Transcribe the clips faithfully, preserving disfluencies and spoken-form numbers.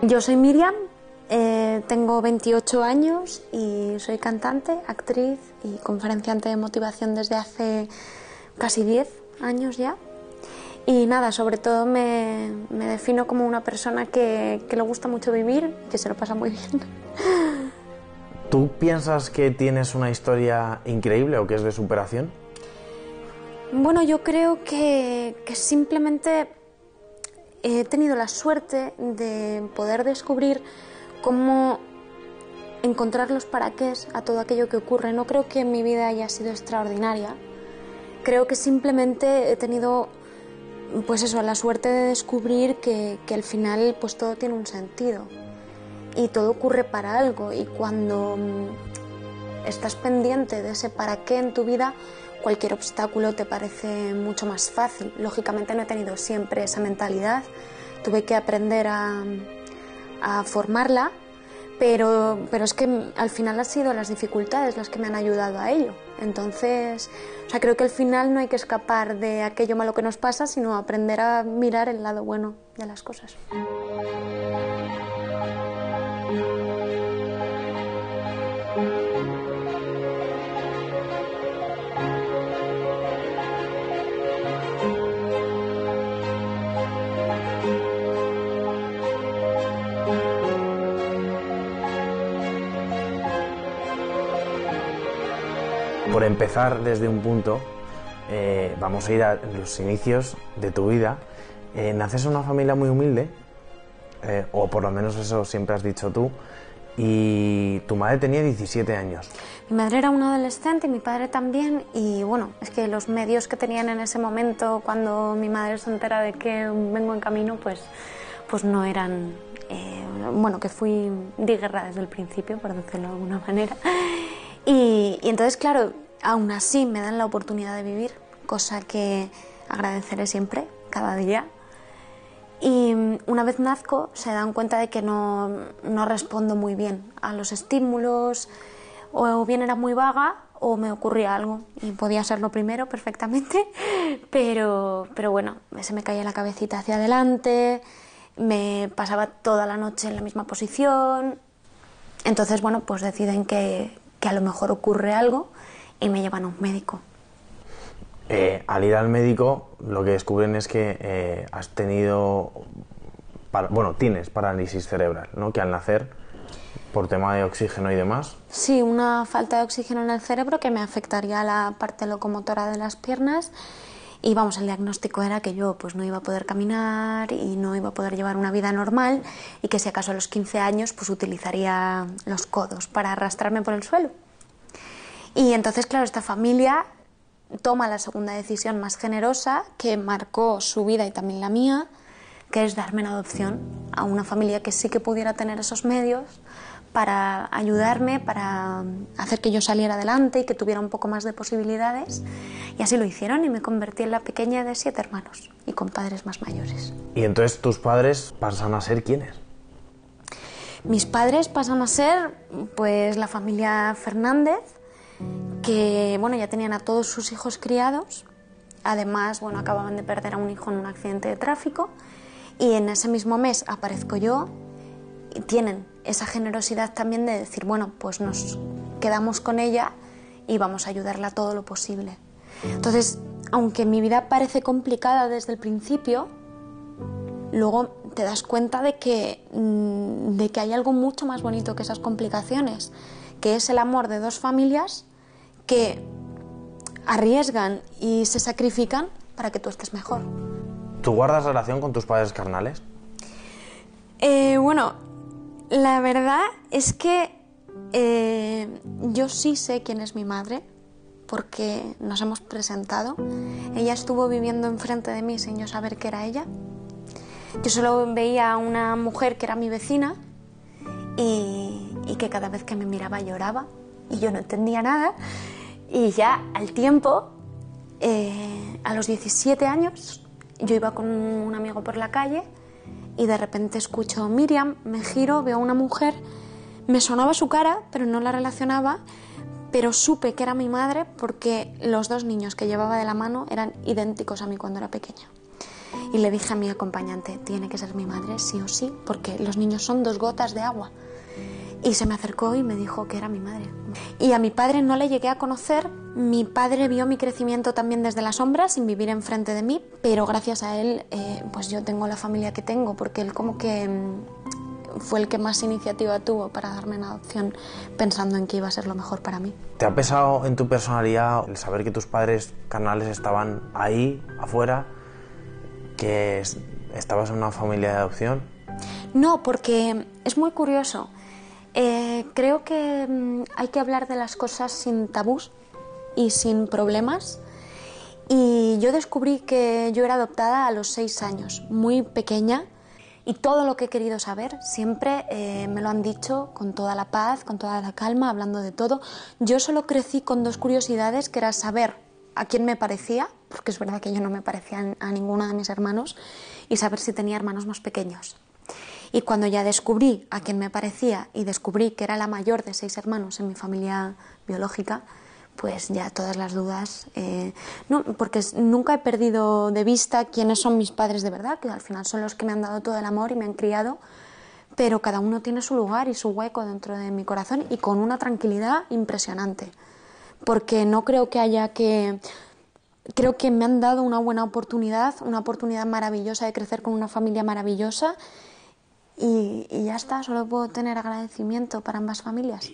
Yo soy Miriam, eh, tengo veintiocho años y soy cantante, actriz y conferenciante de motivación desde hace casi diez años ya. Y nada, sobre todo me, me defino como una persona que, que le gusta mucho vivir y que se lo pasa muy bien. ¿Tú piensas que tienes una historia increíble o que es de superación? Bueno, yo creo que, que simplemente he tenido la suerte de poder descubrir cómo encontrar los paraqués a todo aquello que ocurre. No creo que mi vida haya sido extraordinaria. Creo que simplemente he tenido, pues eso, la suerte de descubrir que, que al final pues todo tiene un sentido y todo ocurre para algo, y cuando estás pendiente de ese para qué en tu vida, cualquier obstáculo te parece mucho más fácil. Lógicamente no he tenido siempre esa mentalidad, tuve que aprender a, a formarla, pero, pero es que al final han sido las dificultades las que me han ayudado a ello. Entonces, o sea, creo que al final no hay que escapar de aquello malo que nos pasa, sino aprender a mirar el lado bueno de las cosas. Por empezar desde un punto, eh, vamos a ir a los inicios de tu vida. Eh, naces en una familia muy humilde, eh, o por lo menos eso siempre has dicho tú, y tu madre tenía diecisiete años. Mi madre era una adolescente y mi padre también, y bueno, es que los medios que tenían en ese momento, cuando mi madre se entera de que vengo en camino, pues, pues no eran... Eh, bueno, que fui de guerra desde el principio, por decirlo de alguna manera. Y, y entonces, claro, aún así me dan la oportunidad de vivir, cosa que agradeceré siempre, cada día. Y una vez nazco, se dan cuenta de que no, no respondo muy bien a los estímulos, o bien era muy vaga o me ocurría algo, y podía ser lo primero perfectamente, pero, pero bueno, se me caía la cabecita hacia adelante, me pasaba toda la noche en la misma posición. Entonces, bueno, pues deciden que, que a lo mejor ocurre algo y me llevan a un médico. Eh, al ir al médico, lo que descubren es que eh, has tenido, para, bueno, tienes parálisis cerebral, ¿no? Que al nacer, por tema de oxígeno y demás. Sí, una falta de oxígeno en el cerebro que me afectaría a la parte locomotora de las piernas. Y vamos, el diagnóstico era que yo pues no iba a poder caminar y no iba a poder llevar una vida normal, y que si acaso a los quince años pues utilizaría los codos para arrastrarme por el suelo. Y entonces, claro, esta familia toma la segunda decisión más generosa, que marcó su vida y también la mía, que es darme en adopción a una familia que sí que pudiera tener esos medios para ayudarme, para hacer que yo saliera adelante y que tuviera un poco más de posibilidades. Y así lo hicieron, y me convertí en la pequeña de siete hermanos y con padres más mayores. Y entonces tus padres pasan a ser ¿quiénes? Mis padres pasan a ser pues la familia Fernández, que bueno, ya tenían a todos sus hijos criados. Además, bueno, acababan de perder a un hijo en un accidente de tráfico, y en ese mismo mes aparezco yo. Y tienen esa generosidad también de decir, bueno, pues nos quedamos con ella y vamos a ayudarla todo lo posible. Entonces, aunque mi vida parece complicada desde el principio, luego te das cuenta de que, de que hay algo mucho más bonito que esas complicaciones, que es el amor de dos familias que arriesgan y se sacrifican para que tú estés mejor. ¿Tú guardas relación con tus padres carnales? Eh, bueno... La verdad es que eh, yo sí sé quién es mi madre, porque nos hemos presentado. Ella estuvo viviendo enfrente de mí sin yo saber que era ella. Yo solo veía a una mujer que era mi vecina y, y que cada vez que me miraba lloraba, y yo no entendía nada. Y ya al tiempo, eh, a los diecisiete años, yo iba con un amigo por la calle y de repente escucho Miriam, me giro, veo a una mujer, me sonaba su cara, pero no la relacionaba, pero supe que era mi madre porque los dos niños que llevaba de la mano eran idénticos a mí cuando era pequeña. y le dije a mi acompañante, tiene que ser mi madre, sí o sí, porque los niños son dos gotas de agua. Y se me acercó y me dijo que era mi madre. Y a mi padre no le llegué a conocer. Mi padre vio mi crecimiento también desde la sombra, sin vivir enfrente de mí, pero gracias a él eh, pues yo tengo la familia que tengo, porque él como que mmm, fue el que más iniciativa tuvo para darme en adopción, pensando en que iba a ser lo mejor para mí. ¿Te ha pesado en tu personalidad el saber que tus padres carnales estaban ahí, afuera, que estabas en una familia de adopción? No, porque es muy curioso. Eh, creo que mmm, hay que hablar de las cosas sin tabús y sin problemas. Y yo descubrí que yo era adoptada a los seis años, muy pequeña, y todo lo que he querido saber siempre eh, me lo han dicho con toda la paz, con toda la calma, hablando de todo. Yo solo crecí con dos curiosidades, que era saber a quién me parecía, porque es verdad que yo no me parecía a ninguno de mis hermanos, y saber si tenía hermanos más pequeños. Y cuando ya descubrí a quién me parecía y descubrí que era la mayor de seis hermanos en mi familia biológica, pues ya todas las dudas, eh, no, porque nunca he perdido de vista quiénes son mis padres de verdad, que al final son los que me han dado todo el amor y me han criado, pero cada uno tiene su lugar y su hueco dentro de mi corazón, y con una tranquilidad impresionante, porque no creo que haya que... Creo que me han dado una buena oportunidad, una oportunidad maravillosa de crecer con una familia maravillosa, y, y ya está, solo puedo tener agradecimiento para ambas familias.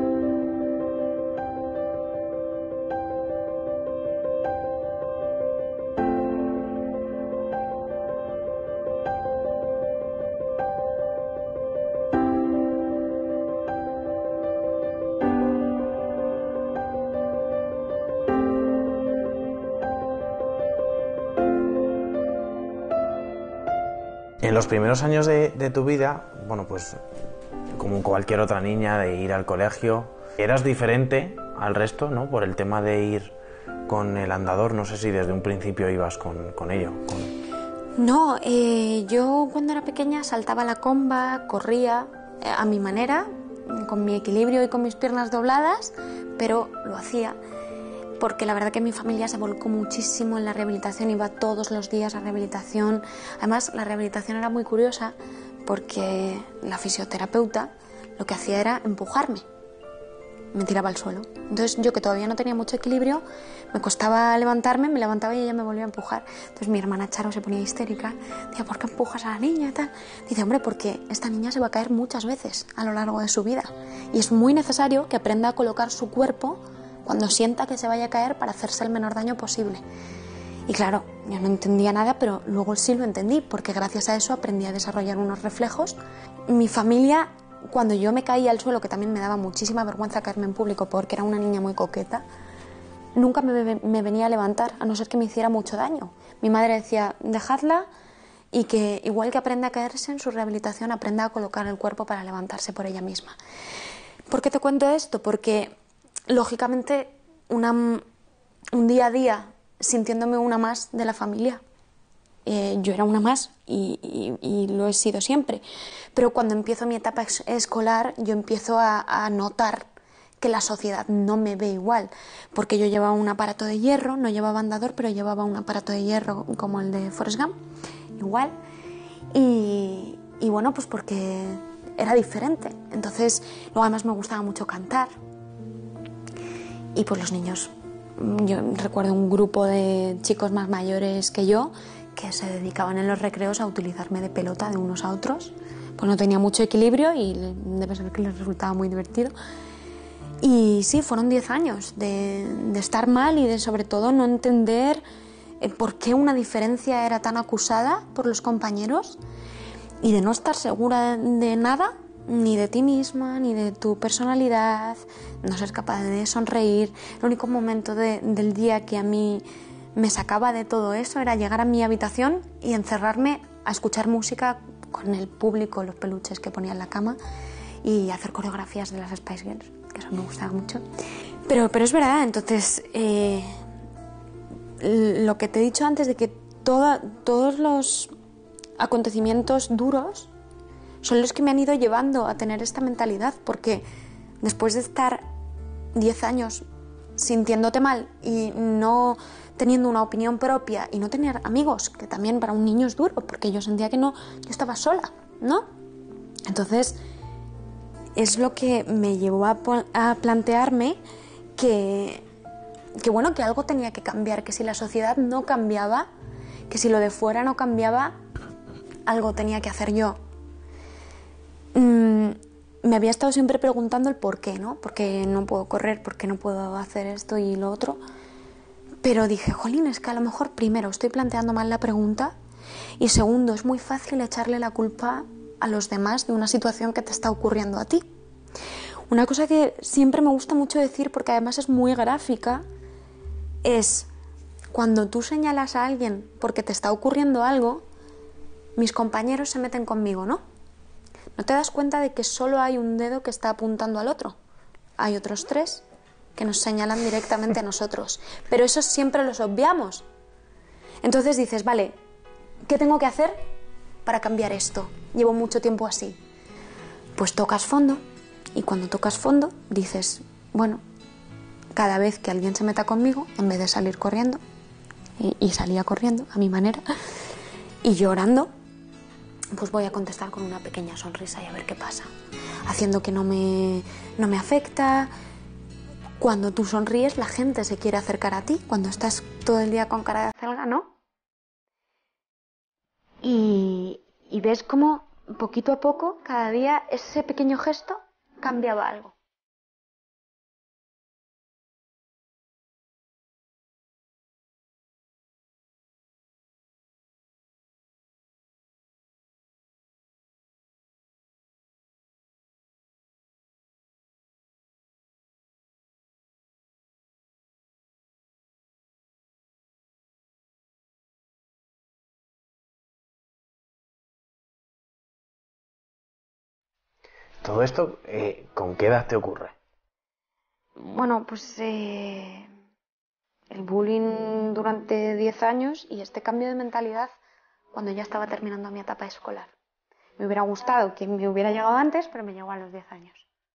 En los primeros años de, de tu vida, bueno, pues como cualquier otra niña, de ir al colegio, eras diferente al resto, ¿no? Por el tema de ir con el andador, no sé si desde un principio ibas con, con ello. Con... No, eh, yo cuando era pequeña saltaba la comba, corría eh, a mi manera, con mi equilibrio y con mis piernas dobladas, pero lo hacía. Porque la verdad que mi familia se volcó muchísimo en la rehabilitación, iba todos los días a rehabilitación. Además, la rehabilitación era muy curiosa porque la fisioterapeuta lo que hacía era empujarme, me tiraba al suelo. Entonces yo, que todavía no tenía mucho equilibrio, me costaba levantarme, me levantaba y ella me volvía a empujar. Entonces mi hermana Charo se ponía histérica, decía, ¿por qué empujas a la niña y tal? Dice, hombre, porque esta niña se va a caer muchas veces a lo largo de su vida y es muy necesario que aprenda a colocar su cuerpo cuando sienta que se vaya a caer, para hacerse el menor daño posible. Y claro, yo no entendía nada, pero luego sí lo entendí, porque gracias a eso aprendí a desarrollar unos reflejos. Mi familia, cuando yo me caía al suelo, que también me daba muchísima vergüenza caerme en público porque era una niña muy coqueta, nunca me, me venía a levantar, a no ser que me hiciera mucho daño. Mi madre decía, dejadla, y que igual que aprende a caerse, en su rehabilitación aprenda a colocar el cuerpo para levantarse por ella misma. ¿Por qué te cuento esto? Porque lógicamente, una, un día a día sintiéndome una más de la familia. Eh, yo era una más y, y, y lo he sido siempre. Pero cuando empiezo mi etapa escolar, yo empiezo a, a notar que la sociedad no me ve igual. Porque yo llevaba un aparato de hierro, no llevaba andador, pero llevaba un aparato de hierro como el de Forrest Gump, igual. Y, y bueno, pues porque era diferente. Entonces, luego además me gustaba mucho cantar. Y pues los niños, yo recuerdo un grupo de chicos más mayores que yo que se dedicaban en los recreos a utilizarme de pelota de unos a otros. Pues no tenía mucho equilibrio y debe ser que les resultaba muy divertido. Y sí, fueron diez años de, de estar mal y de sobre todo no entender por qué una diferencia era tan acusada por los compañeros y de no estar segura de nada, ni de ti misma, ni de tu personalidad, no ser capaz de sonreír. El único momento de, del día que a mí me sacaba de todo eso era llegar a mi habitación y encerrarme a escuchar música con el público, los peluches que ponía en la cama, y hacer coreografías de las Spice Girls, que eso me gustaba mucho. Pero, pero es verdad, entonces, eh, lo que te he dicho antes de que toda, todos los acontecimientos duros son los que me han ido llevando a tener esta mentalidad, porque después de estar diez años sintiéndote mal y no teniendo una opinión propia y no tener amigos, que también para un niño es duro, porque yo sentía que no, yo estaba sola, ¿no? Entonces, es lo que me llevó a, a plantearme que, que, bueno, que algo tenía que cambiar, que si la sociedad no cambiaba, que si lo de fuera no cambiaba, algo tenía que hacer yo. Mm, me había estado siempre preguntando el por qué, ¿no? ¿Por qué no puedo correr? ¿Por qué no puedo hacer esto y lo otro? Pero dije, jolín, es que a lo mejor primero estoy planteando mal la pregunta y segundo, es muy fácil echarle la culpa a los demás de una situación que te está ocurriendo a ti. Una cosa que siempre me gusta mucho decir, porque además es muy gráfica, es cuando tú señalas a alguien porque te está ocurriendo algo, mis compañeros se meten conmigo, ¿no? ¿No te das cuenta de que solo hay un dedo que está apuntando al otro? Hay otros tres que nos señalan directamente a nosotros, pero esos siempre los obviamos. Entonces dices, vale, ¿qué tengo que hacer para cambiar esto? Llevo mucho tiempo así. Pues tocas fondo, y cuando tocas fondo dices, bueno, cada vez que alguien se meta conmigo, en vez de salir corriendo, y, y salía corriendo a mi manera, y llorando, pues voy a contestar con una pequeña sonrisa y a ver qué pasa. Haciendo que no me, no me afecta. Cuando tú sonríes, la gente se quiere acercar a ti. Cuando estás todo el día con cara de acelga, ¿no? Y, y ves cómo poquito a poco, cada día, ese pequeño gesto cambiaba algo. Todo esto, eh, ¿con qué edad te ocurre? Bueno, pues eh, el bullying durante diez años y este cambio de mentalidad cuando ya estaba terminando mi etapa escolar. Me hubiera gustado que me hubiera llegado antes, pero me llegó a los diez años.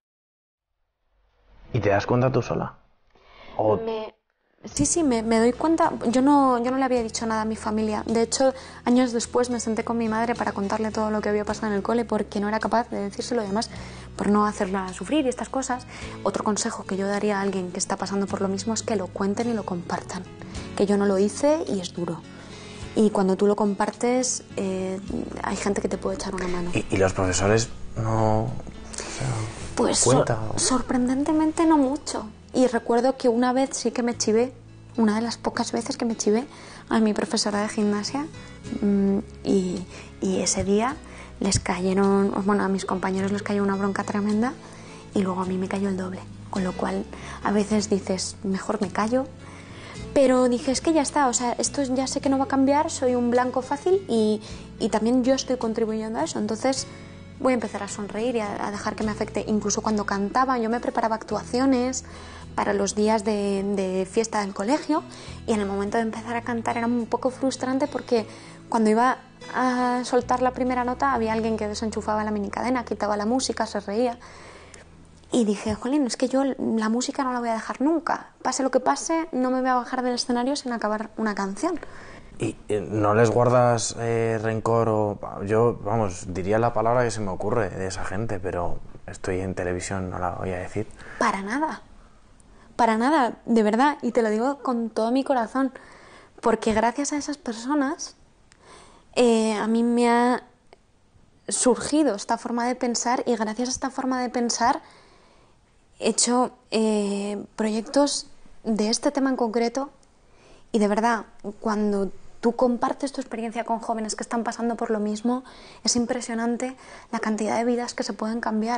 ¿Y te das cuenta tú sola? ¿O... Me... Sí, sí, me, me doy cuenta. Yo no, yo no le había dicho nada a mi familia. De hecho, años después me senté con mi madre para contarle todo lo que había pasado en el cole porque no era capaz de decírselo, además, por no hacerla sufrir y estas cosas. Otro consejo que yo daría a alguien que está pasando por lo mismo es que lo cuenten y lo compartan. Que yo no lo hice y es duro. Y cuando tú lo compartes, eh, hay gente que te puede echar una mano. ¿Y, y los profesores no...? O sea, pues cuenta, sor- o... sorprendentemente no mucho. Y recuerdo que una vez sí que me chivé, una de las pocas veces que me chivé a mi profesora de gimnasia mmm, y, y ese día les cayeron, bueno, a mis compañeros les cayó una bronca tremenda y luego a mí me cayó el doble. Con lo cual a veces dices, mejor me callo. Pero dije, es que ya está, o sea, esto ya sé que no va a cambiar, soy un blanco fácil y, y también yo estoy contribuyendo a eso. Entonces voy a empezar a sonreír y a, a dejar que me afecte. Incluso cuando cantaba, yo me preparaba actuaciones para los días de, de fiesta del colegio y en el momento de empezar a cantar era un poco frustrante porque cuando iba a soltar la primera nota había alguien que desenchufaba la minicadena, quitaba la música, se reía. Y dije, jolín, es que yo la música no la voy a dejar nunca. Pase lo que pase, no me voy a bajar del escenario sin acabar una canción. ¿Y no les guardas eh, rencor o...? Yo, vamos, diría la palabra que se me ocurre de esa gente, pero estoy en televisión, no la voy a decir. Para nada. Para nada, de verdad. Y te lo digo con todo mi corazón. Porque gracias a esas personas, eh, a mí me ha surgido esta forma de pensar y gracias a esta forma de pensar he hecho eh, proyectos de este tema en concreto y de verdad, cuando tú compartes tu experiencia con jóvenes que están pasando por lo mismo, es impresionante la cantidad de vidas que se pueden cambiar.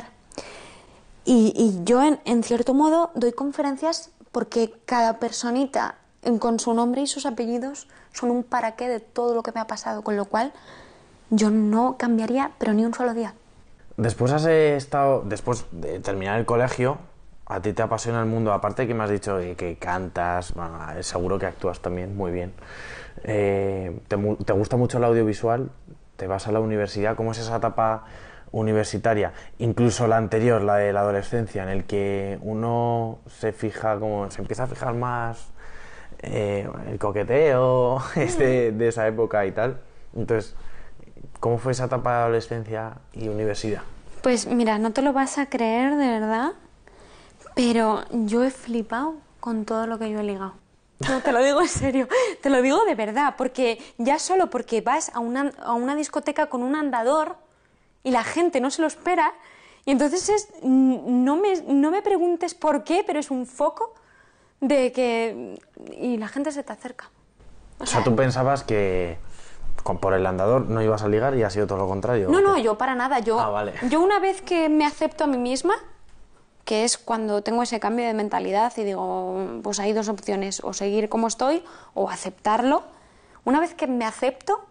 Y, y yo, en, en cierto modo, doy conferencias porque cada personita, con su nombre y sus apellidos, son un para qué de todo lo que me ha pasado, con lo cual yo no cambiaría, pero ni un solo día. Después has estado, después de terminar el colegio, a ti te apasiona el mundo, aparte que me has dicho que, que cantas, bueno, seguro que actúas también muy bien. Eh, te, te gusta mucho el audiovisual, te vas a la universidad, ¿cómo es esa etapa universitaria, incluso la anterior, la de la adolescencia, en el que uno se fija, como se empieza a fijar más eh, el coqueteo es de, de esa época y tal. Entonces, ¿cómo fue esa etapa de adolescencia y universidad? Pues mira, no te lo vas a creer de verdad, pero yo he flipado con todo lo que yo he ligado. No, te lo digo en serio, te lo digo de verdad, porque ya solo porque vas a una, a una discoteca con un andador y la gente no se lo espera, y entonces es, no me, no me preguntes por qué, pero es un foco de que... y la gente se te acerca. O, o sea, sea, tú pensabas que con, por el andador no ibas a ligar y ha sido todo lo contrario. No, no, yo para nada. Yo, ah, vale. yo una vez que me acepto a mí misma, que es cuando tengo ese cambio de mentalidad y digo, pues hay dos opciones, o seguir como estoy o aceptarlo. Una vez que me acepto,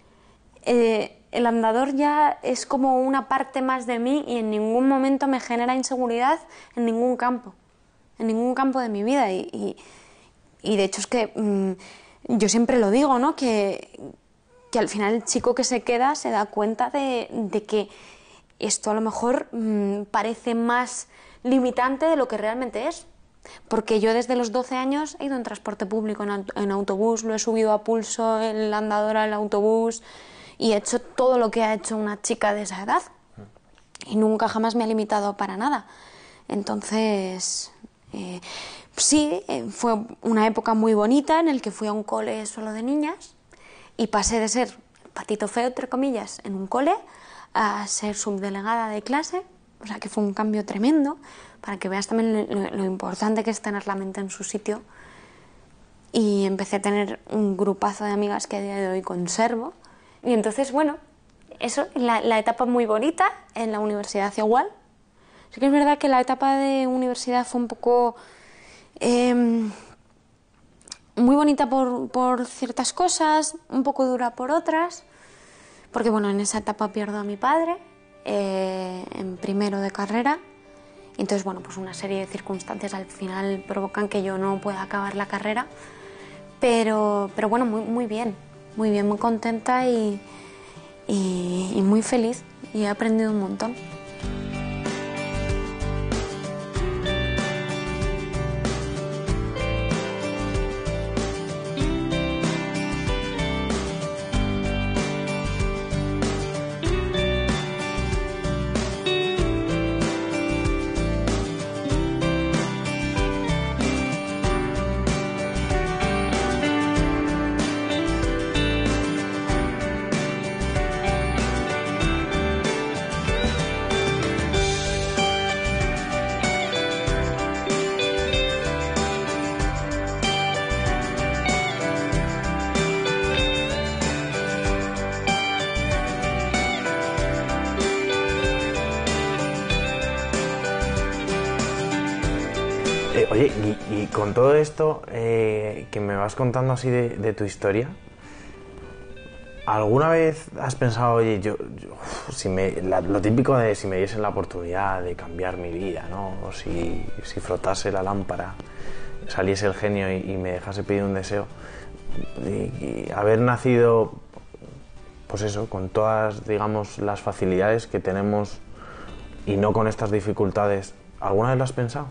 eh, el andador ya es como una parte más de mí y en ningún momento me genera inseguridad en ningún campo, en ningún campo de mi vida. Y, y, y de hecho es que mmm, yo siempre lo digo, ¿no? Que, que al final el chico que se queda se da cuenta de, de que esto a lo mejor mmm, parece más limitante de lo que realmente es. Porque yo desde los doce años he ido en transporte público, en, en autobús, lo he subido a pulso, el andador al autobús, y he hecho todo lo que ha hecho una chica de esa edad. Y nunca jamás me ha limitado para nada. Entonces, eh, sí, eh, fue una época muy bonita en el que fui a un cole solo de niñas y pasé de ser patito feo, entre comillas, en un cole a ser subdelegada de clase. O sea, que fue un cambio tremendo, para que veas también lo, lo importante que es tener la mente en su sitio. Y empecé a tener un grupazo de amigas que a día de hoy conservo. Y entonces, bueno, eso, la, la etapa muy bonita, en la universidad igual. Sí que es verdad que la etapa de universidad fue un poco... Eh, muy bonita por, por ciertas cosas, un poco dura por otras. Porque, bueno, en esa etapa pierdo a mi padre. Eh, en primero de carrera, y entonces bueno, pues una serie de circunstancias al final provocan que yo no pueda acabar la carrera, pero, pero bueno, muy, muy bien, muy bien, muy contenta y, y, y muy feliz, y he aprendido un montón. Eh, oye, y, y con todo esto eh, que me vas contando así de, de tu historia, ¿alguna vez has pensado, oye, yo, yo si me, la, lo típico de si me diesen la oportunidad de cambiar mi vida, ¿no? O si, si frotase la lámpara, saliese el genio y, y me dejase pedir un deseo, y, y haber nacido, pues eso, con todas, digamos, las facilidades que tenemos y no con estas dificultades, ¿alguna vez lo has pensado?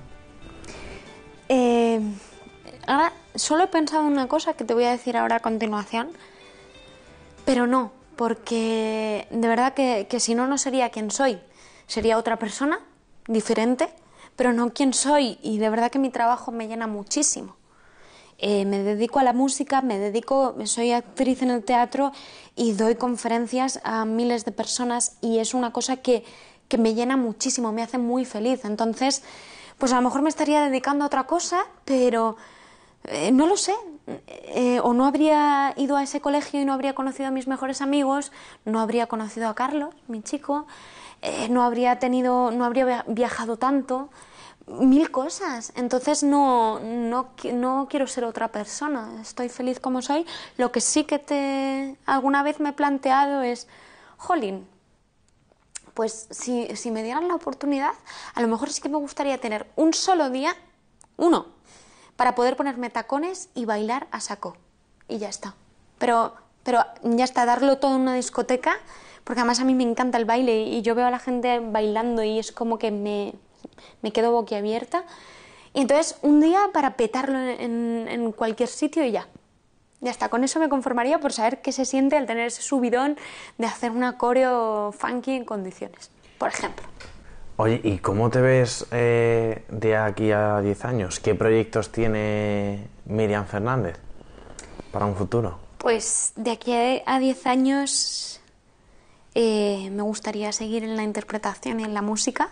Eh, ahora solo he pensado en una cosa que te voy a decir ahora a continuación, pero no, porque de verdad que, que si no, no sería quien soy, sería otra persona, diferente, pero no quien soy, y de verdad que mi trabajo me llena muchísimo. Eh, me dedico a la música, me dedico, soy actriz en el teatro y doy conferencias a miles de personas, y es una cosa que, que me llena muchísimo, me hace muy feliz. Entonces, pues a lo mejor me estaría dedicando a otra cosa, pero eh, no lo sé. Eh, o no habría ido a ese colegio y no habría conocido a mis mejores amigos, no habría conocido a Carlos, mi chico, eh, no habría tenido, no habría viajado tanto, mil cosas. Entonces no, no, no quiero ser otra persona, estoy feliz como soy. Lo que sí que te alguna vez me he planteado es, jolín, pues si, si me dieran la oportunidad, a lo mejor sí que me gustaría tener un solo día, uno, para poder ponerme tacones y bailar a saco. Y ya está. Pero, pero ya está, darlo todo en una discoteca, porque además a mí me encanta el baile y yo veo a la gente bailando y es como que me, me quedo boquiabierta. Y entonces un día para petarlo en, en cualquier sitio y ya. Ya está, con eso me conformaría por saber qué se siente al tener ese subidón de hacer una coreo funky en condiciones, por ejemplo. Oye, ¿y cómo te ves eh, de aquí a diez años? ¿Qué proyectos tiene Miriam Fernández para un futuro? Pues de aquí a diez años eh, me gustaría seguir en la interpretación y en la música.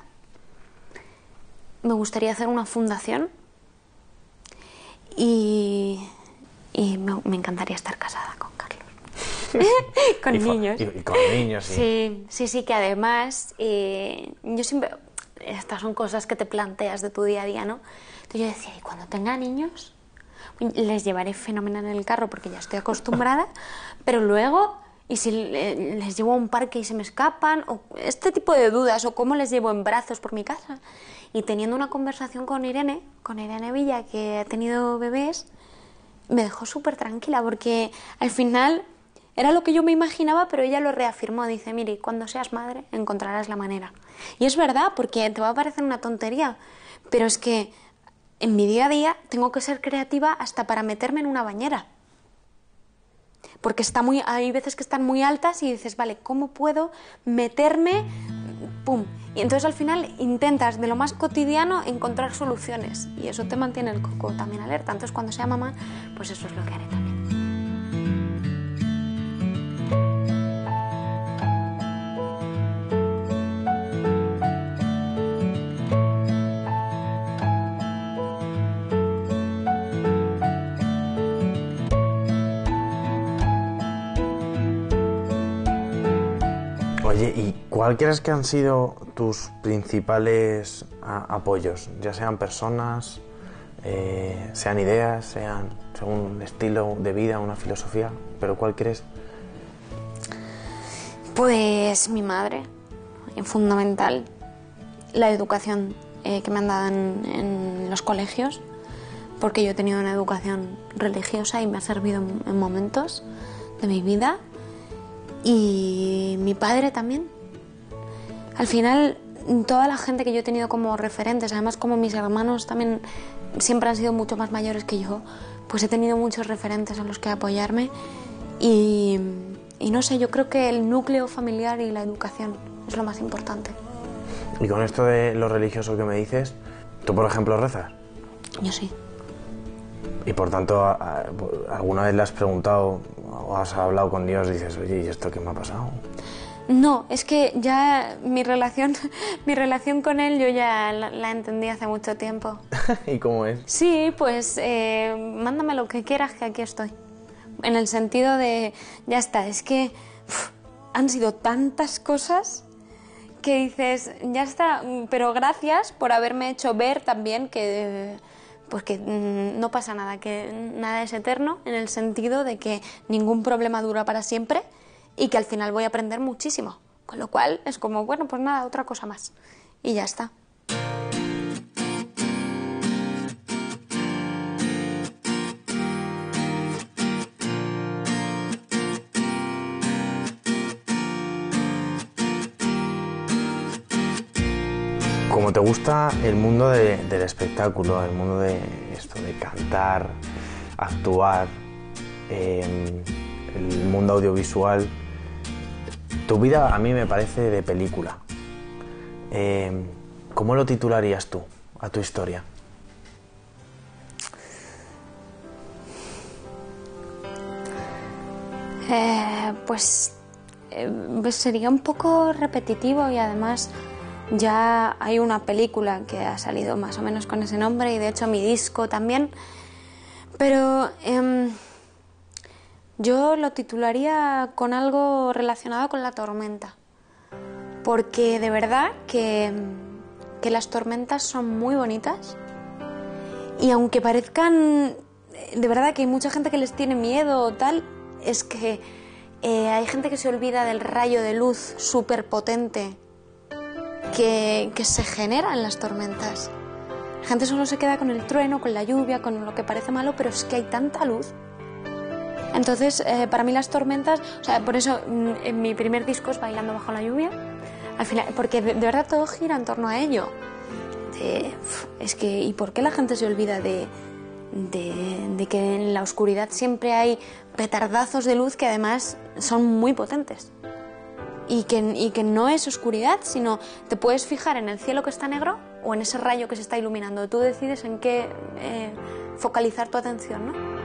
Me gustaría hacer una fundación y, y me, me encantaría estar casada con Carlos. Con y niños. Y, y con niños, sí. Sí, sí, sí, que además eh, yo siempre... Estas son cosas que te planteas de tu día a día, ¿no? Entonces yo decía, y cuando tenga niños, les llevaré fenomenal en el carro porque ya estoy acostumbrada, pero luego, ¿y si les llevo a un parque y se me escapan? O este tipo de dudas, o cómo les llevo en brazos por mi casa. Y teniendo una conversación con Irene, con Irene Villa, que ha tenido bebés, me dejó súper tranquila porque al final era lo que yo me imaginaba, pero ella lo reafirmó. Dice, Miri, cuando seas madre encontrarás la manera. Y es verdad, porque te va a parecer una tontería, pero es que en mi día a día tengo que ser creativa hasta para meterme en una bañera. Porque está muy, hay veces que están muy altas y dices, vale, ¿cómo puedo meterme? ¡Pum! Y entonces al final intentas de lo más cotidiano encontrar soluciones y eso te mantiene el coco también alerta. Entonces cuando sea mamá, pues eso es lo que haré también. Oye, ¿y cuál crees que han sido tus principales a, apoyos? Ya sean personas, eh, sean ideas, sean según un estilo de vida, una filosofía, pero ¿cuál crees? Pues mi madre, fundamental, la educación eh, que me han dado en, en los colegios, porque yo he tenido una educación religiosa y me ha servido en, en momentos de mi vida. Y mi padre también. Al final, toda la gente que yo he tenido como referentes, además como mis hermanos también siempre han sido mucho más mayores que yo, pues he tenido muchos referentes en los que apoyarme y, y no sé, yo creo que el núcleo familiar y la educación es lo más importante. Y con esto de lo religioso que me dices, ¿tú por ejemplo rezas? Yo sí. Y por tanto, ¿alguna vez le has preguntado o has hablado con Dios y dices, oye, ¿y esto qué me ha pasado? No, es que ya mi relación, mi relación con él yo ya la, la entendí hace mucho tiempo. ¿Y cómo es? Sí, pues eh, mándame lo que quieras, que aquí estoy. En el sentido de, ya está, es que uf, han sido tantas cosas que dices, ya está, pero gracias por haberme hecho ver también que... pues que mmm, no pasa nada, que nada es eterno, en el sentido de que ningún problema dura para siempre y que al final voy a aprender muchísimo. Con lo cual es como, bueno, pues nada, otra cosa más. Y ya está. Como te gusta el mundo de, del espectáculo, el mundo de esto, de cantar, actuar, eh, el mundo audiovisual, tu vida a mí me parece de película. Eh, ¿Cómo lo titularías tú a tu historia? Eh, pues eh, sería un poco repetitivo y además ya hay una película que ha salido más o menos con ese nombre y de hecho mi disco también, pero eh, yo lo titularía con algo relacionado con la tormenta, porque de verdad que, que las tormentas son muy bonitas y aunque parezcan, de verdad que hay mucha gente que les tiene miedo o tal, es que eh, hay gente que se olvida del rayo de luz súper potente que, que se genera en las tormentas. La gente solo se queda con el trueno, con la lluvia, con lo que parece malo, pero es que hay tanta luz Entonces, eh, para mí las tormentas, o sea, por eso mm, en mi primer disco es Bailando bajo la lluvia, al final, porque de, de verdad todo gira en torno a ello. De, uf, es que, ¿y por qué la gente se olvida de, de, de que en la oscuridad siempre hay petardazos de luz que además son muy potentes? Y que, y que no es oscuridad, sino te puedes fijar en el cielo que está negro o en ese rayo que se está iluminando. Tú decides en qué eh, focalizar tu atención, ¿no?